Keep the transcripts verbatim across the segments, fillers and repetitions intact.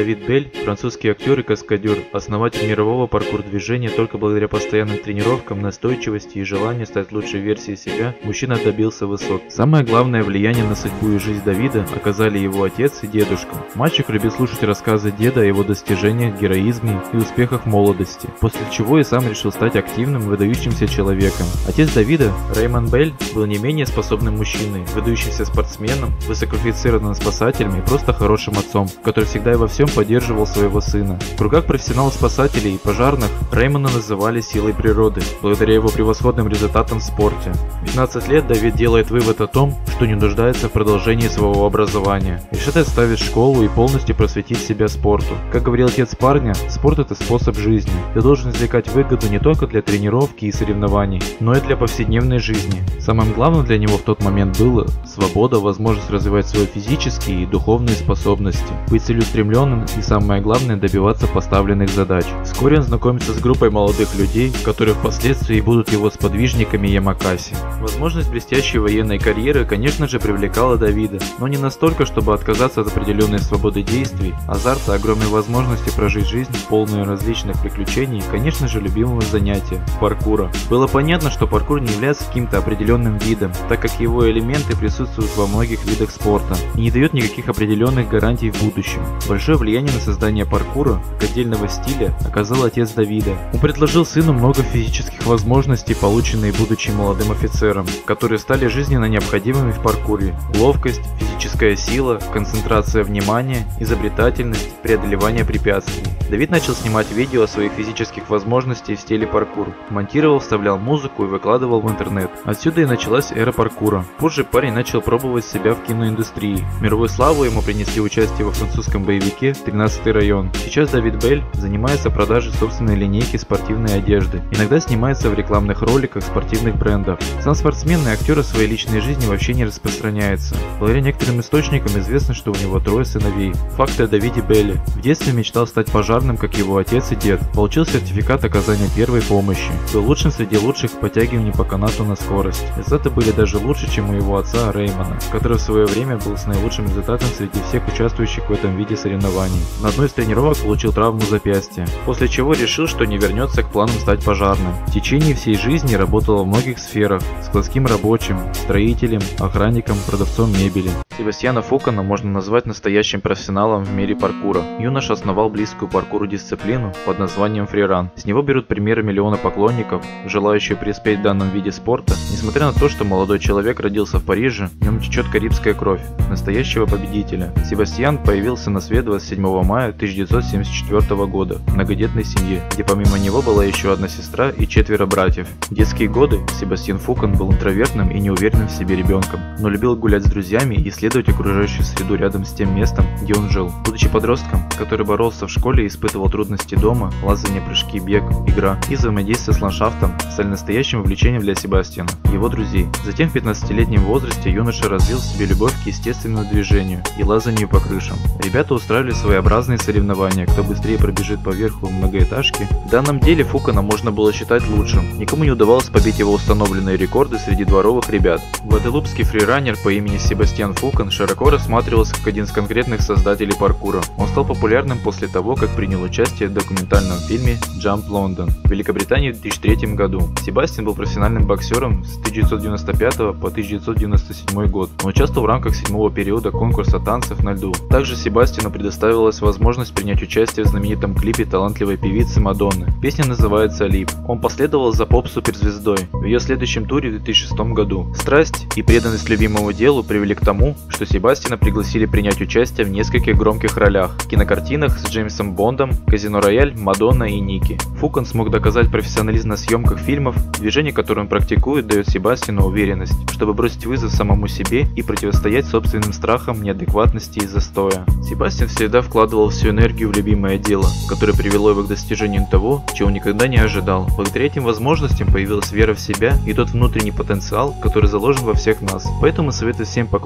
Давид Бель, французский актер и каскадер, основатель мирового паркур-движения. Только благодаря постоянным тренировкам, настойчивости и желанию стать лучшей версией себя, мужчина добился высот. Самое главное влияние на судьбу и жизнь Давида оказали его отец и дедушка. Мальчик любил слушать рассказы деда о его достижениях, героизме и успехах в молодости, после чего и сам решил стать активным, выдающимся человеком. Отец Давида, Реймон Бель, был не менее способным мужчиной, выдающимся спортсменом, высококвалифицированным спасателем и просто хорошим отцом, который всегда и во всем поддерживал своего сына. В кругах профессионалов-спасателей и пожарных Реймона называли силой природы, благодаря его превосходным результатам в спорте. В пятнадцать лет Давид делает вывод о том, что не нуждается в продолжении своего образования, решит оставить школу и полностью просветить себя спорту. Как говорил отец парня, спорт — это способ жизни. Ты должен извлекать выгоду не только для тренировки и соревнований, но и для повседневной жизни. Самым главным для него в тот момент было свобода, возможность развивать свои физические и духовные способности, быть целеустремленным и, самое главное, добиваться поставленных задач. Вскоре он знакомится с группой молодых людей, которые впоследствии будут его сподвижниками Ямакаси. Возможность блестящей военной карьеры, конечно же, привлекала Давида, но не настолько, чтобы отказаться от определенной свободы действий, азарта, огромной возможности прожить жизнь, полную различных приключений и, конечно же, любимого занятия – паркура. Было понятно, что паркур не является каким-то определенным видом, так как его элементы присутствуют во многих видах спорта и не дает никаких определенных гарантий в будущем. Большое влияние на создание паркура, как отдельного стиля, оказал отец Давида. Он предложил сыну много физических возможностей, полученные будучи молодым офицером, которые стали жизненно необходимыми в паркуре. Ловкость, физическая сила, концентрация внимания, изобретательность, преодолевание препятствий. Давид начал снимать видео о своих физических возможностях в стиле паркур, монтировал, вставлял музыку и выкладывал в интернет. Отсюда и началась эра паркура. Позже парень начал пробовать себя в киноиндустрии. Мировую славу ему принесли участие во французском боевике «тринадцатый район». Сейчас Давид Бель занимается продажей собственной линейки спортивной одежды. Иногда снимается в рекламных роликах спортивных брендов. Сам спортсмен и актер о своей личной жизни вообще не распространяется. Благодаря некоторым источникам известно, что у него трое сыновей. Факты о Давиде Белле. В детстве мечтал стать пожарным, как его отец и дед. Получил сертификат оказания первой помощи. Был лучшим среди лучших в подтягивании по канату на скорость. Результаты были даже лучше, чем у его отца Реймона, который в свое время был с наилучшим результатом среди всех участвующих в этом виде соревнований. На одной из тренировок получил травму запястья, после чего решил, что не вернется к планам стать пожарным. В течение всей жизни работал во многих сферах: складским рабочим, строителем, охранником, продавцом мебели. Себастьяна Фукана можно назвать настоящим профессионалом в мире паркура. Юноша основал близкую паркуру дисциплину под названием фриран. С него берут примеры миллионы поклонников, желающие преуспеть в данном виде спорта. Несмотря на то, что молодой человек родился в Париже, в нем течет карибская кровь настоящего победителя. Себастьян появился на свет двадцать седьмого мая тысяча девятьсот семьдесят четвёртого года в многодетной семье, где помимо него была еще одна сестра и четверо братьев. В детские годы Себастьян Фукан был интровертным и неуверенным в себе ребенком, но любил гулять с друзьями и исследовать окружающую среду рядом с тем местом, где он жил. Будучи подростком, который боролся в школе и испытывал трудности дома, лазание, прыжки, бег, игра и взаимодействие с ландшафтом стали настоящим увлечением для Себастьяна и его друзей. Затем в пятнадцатилетнем возрасте юноша развил в себе любовь к естественному движению и лазанию по крышам. Ребята устраивали своеобразные соревнования, кто быстрее пробежит по верху многоэтажки. В данном деле Фукана можно было считать лучшим. Никому не удавалось побить его установленные рекорды среди дворовых ребят. Гваделупский фриранер по имени Себастьян Фукан широко рассматривался как один из конкретных создателей паркура. Он стал популярным после того, как принял участие в документальном фильме «Jump London» в Великобритании в две тысячи третьем году. Себастьян был профессиональным боксером с тысяча девятьсот девяносто пятого по тысяча девятьсот девяносто седьмой год. Он участвовал в рамках седьмого периода конкурса танцев на льду. Также Себастьяну предоставилась возможность принять участие в знаменитом клипе талантливой певицы Мадонны. Песня называется «Лип». Он последовал за поп-суперзвездой в ее следующем туре в две тысячи шестом году. Страсть и преданность любимому делу привели к тому, что Себастьяна пригласили принять участие в нескольких громких ролях в кинокартинах с Джеймсом Бондом, Казино Рояль, Мадонна и Ники. Фукан смог доказать профессионализм на съемках фильмов. Движение, которое он практикует, дает Себастьяну уверенность, чтобы бросить вызов самому себе и противостоять собственным страхам, неадекватности и застоя. Себастьян всегда вкладывал всю энергию в любимое дело, которое привело его к достижению того, чего он никогда не ожидал. Благодаря этим возможностям появилась вера в себя и тот внутренний потенциал, который заложен во всех нас. Поэтому советую всем поклонникам не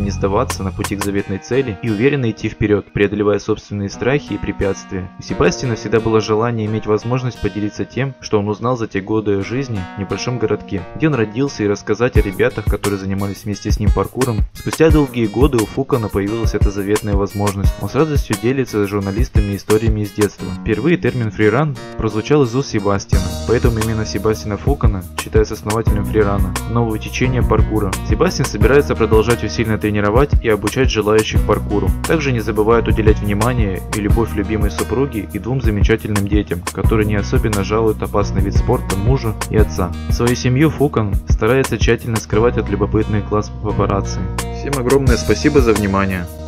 не сдаваться на пути к заветной цели и уверенно идти вперед, преодолевая собственные страхи и препятствия. У Себастьяна всегда было желание иметь возможность поделиться тем, что он узнал за те годы жизни в небольшом городке, где он родился, и рассказать о ребятах, которые занимались вместе с ним паркуром. Спустя долгие годы у Фукана появилась эта заветная возможность. Он с радостью делится с журналистами историями из детства. Впервые термин фриран прозвучал из уст Себастьяна, поэтому именно Себастьяна Фукана считается основателем фрирана, нового течения паркура. Себастьян собирается продолжать усиленно тренировать и обучать желающих паркуру. Также не забывает уделять внимание и любовь любимой супруге и двум замечательным детям, которые не особенно жалуют опасный вид спорта мужа и отца. Свою семью Фукан старается тщательно скрывать от любопытных глаз папарацци. Всем огромное спасибо за внимание.